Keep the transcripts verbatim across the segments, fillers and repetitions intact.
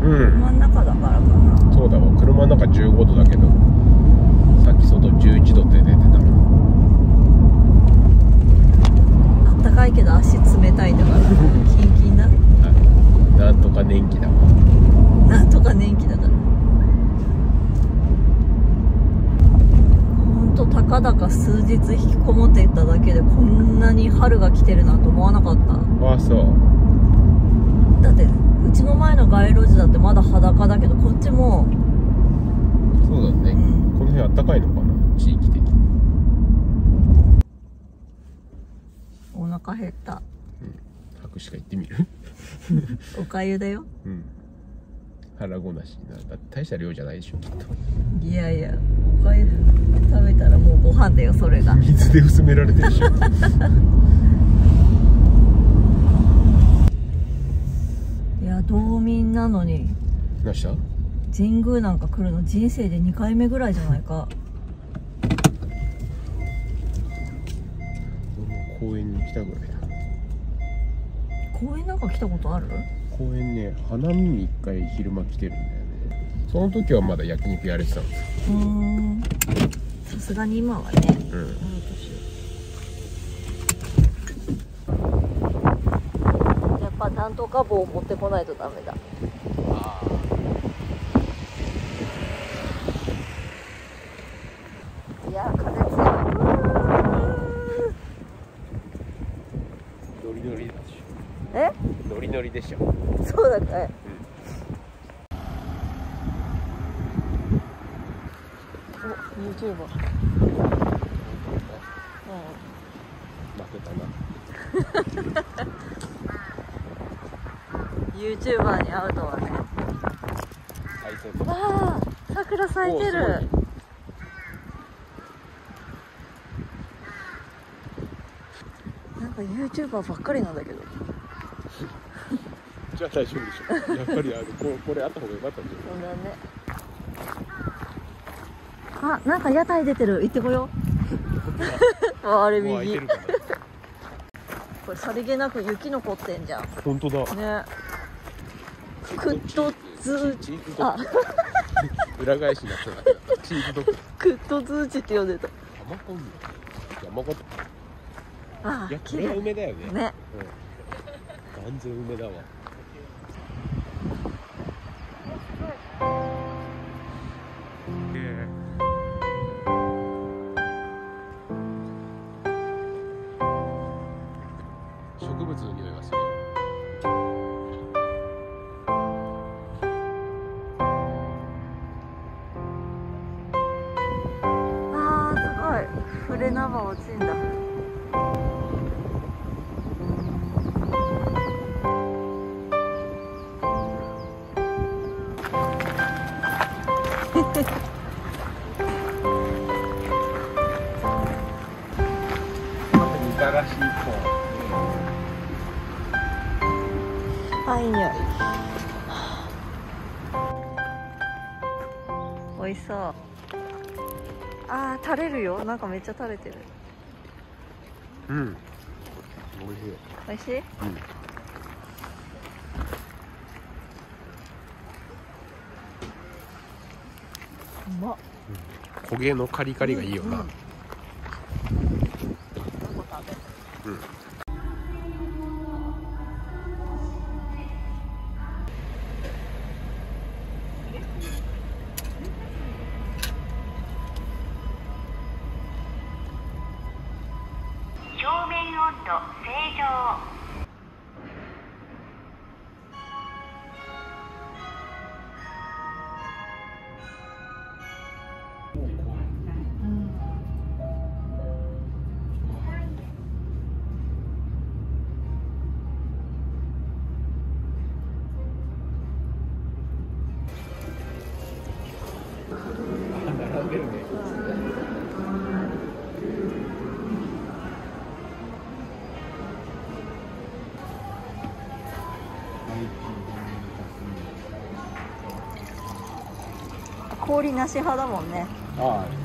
車の中だからかな。 そうだわ、車の中じゅうごどだけど、さっき外じゅういちどって出てたの。 あったかいけど足冷たいんだからキンキンだ。 なんとか年季だわ。 なんとか年季だから。ほんとたかだか数日引きこもっていただけでこんなに春が来てるなんて思わなかった。 ああ、そう。 だってうちの前の街路樹だってまだ裸だけど、こっちもそうだね、うん、この辺あったかいのかな、地域的に。 お腹減った。 うん、拍手が言ってみるおかゆだよ。 うん、腹ごなしになる。だって大した量じゃないでしょきっと。 いやいや、おかゆ食べたらもうご飯だよ、それが。 水で薄められてるでしょいや、道民なのに何した？ 神宮なんか来るの人生でにかいめぐらいじゃないか。 公園に来たぐらいだ。 公園なんか来たことある？ 公園ね、花見にいっかい昼間来てるんだよね。その時はまだ焼肉やれてたんですよ。 うーん、さすがに今はね、 うん、 やっぱなんとか棒を持ってこないとダメだ。 ああ、 いや、風強い。 ノリノリでしょ。 え？ ノリノリでしょ。 そうだかい。お、YouTuber。 負けたな。 YouTuber に会うとはね。わあ、桜咲いてる。なんか YouTuber ばっかりなんだけど。 じゃあ大丈夫でしょ。やっぱりあのここれあった方が良かったんじゃない？ そうだね。あ、なんか屋台出てる。行ってこよう。あれ右。これさりげなく雪残ってんじゃん。 本当だ。 ね。クッドズーチ。あ。 裏返しになってた。チーズドッグ。 クッドズーチって呼んでた。 山かん山形。 ああ、 いや、これは梅だよね。 ね。 うん。断然梅だわ。植物の匂いがする。 あー、すごい。フレナバ落ちんだ。 みたらし一本。 あ、いい匂い。美味しそう。あー、垂れるよ。なんかめっちゃ垂れてる。 うん。美味しい。 美味しい？うん。うまっ。 焦げのカリカリがいいよな。うん。うん。 表面温度正常。 並んでるね。 氷なし派だもんね。 ああ。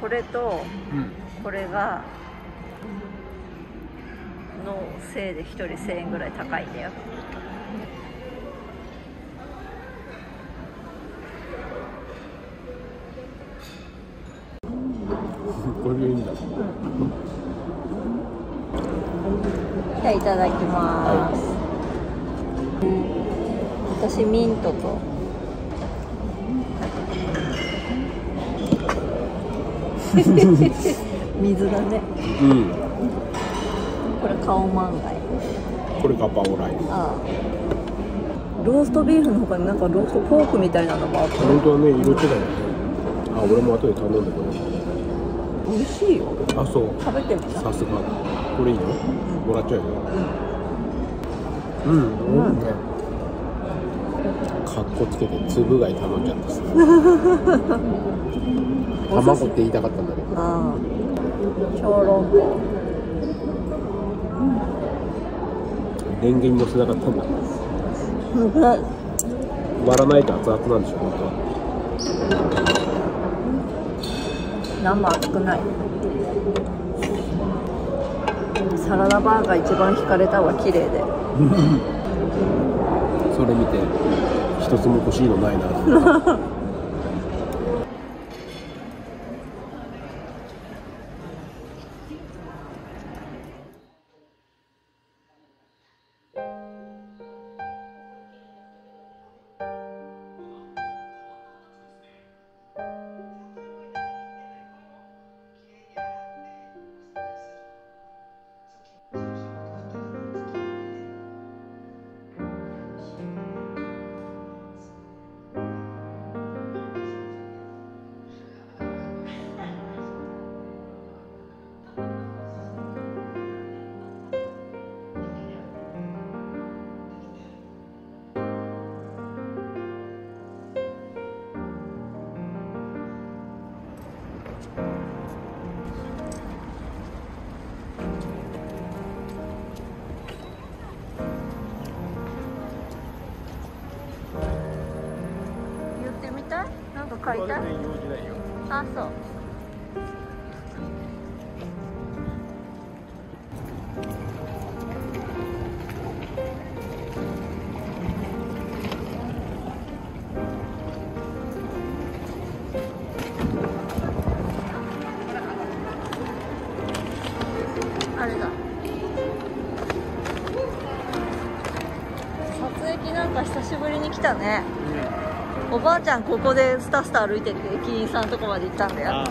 れとうんこれがのせいでひとりせんえんぐらい高いんだよ。 これでいいんだ。 じゃあいただきます、はい、私ミントと水だね。 うん。 これカオマンガイ。 これガパオライス。 ああ。ローストビーフの他になんかローストポークみたいなのもあって。 本当はね、色違いだね。あ、俺も後で頼んだけど。 美味しいよ。 あ、そう。 食べてみた。 さすが。これいいの？うん、もらっちゃうよ。うん。うん。うん。ね。かっこつけて粒貝頼んじゃったっす。卵って言いたかったんだけど。 ああ。小籠包。 レンゲに乗せなかったんだ。割らないと熱々なんでしょ本当は。 何も熱くない。サラダバーが一番惹かれたわ、綺麗で。 それ見て一つも欲しいのないな。 なんか買いたい？あ、そう。あれだ。撮影なんか久しぶりに来たね。おばあちゃんここでスタスタ歩いてって駅員さんとこまで行ったんだよ。ああ、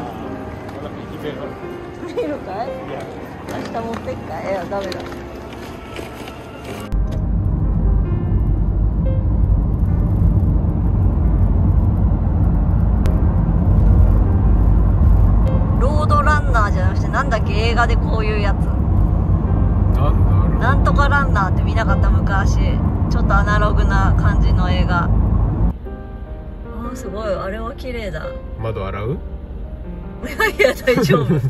見るかい？いや、明日持ってっかい？いや、ダメだ。ロードランナーじゃなくてなんだっけ、映画でこういうやつ。なんだ？なんとかランナーって見なかった昔。ちょっとアナログな感じの映画。すごい、あれは綺麗だ。 窓洗う？ いやいや、大丈夫。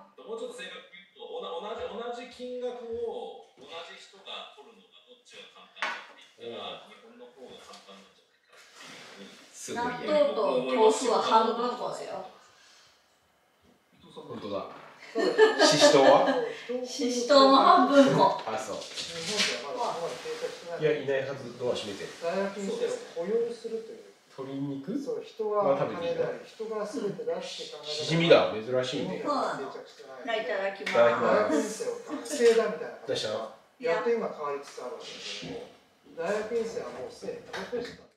もうちょっと正確に言うと、同じ同じ金額を同じ人が取るのがどっちが簡単かって言ったら、日本の方が簡単なんじゃないかっていうすごい納豆と豆腐は半分こだよ。 本当だ。ししとうは？ ししとうも半分こ。 あ、そう。 日本ではまだそこまで定着してない。 いや、いないはず。ドア閉めて。 大学院生を雇用するという。 鶏肉？ そう、人は金であり、人がすべて出して考えしじみだ。珍しいね。 そうなの。 定着してない。 いただきいただきま。 大学院生を学生だみたいな。 どうした？ やっと今変わりつつあるわけですけども、大学院生はもうすでにプロフェッショナル。